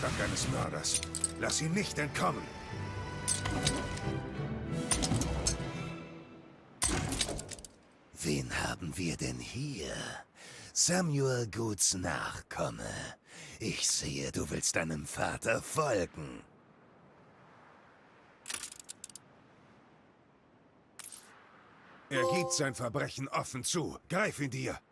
Aufstand eines Mörders. Lass ihn nicht entkommen. Wen haben wir denn hier? Samuel Goods Nachkomme. Ich sehe, du willst deinem Vater folgen. Er gibt sein Verbrechen offen zu. Greif ihn dir.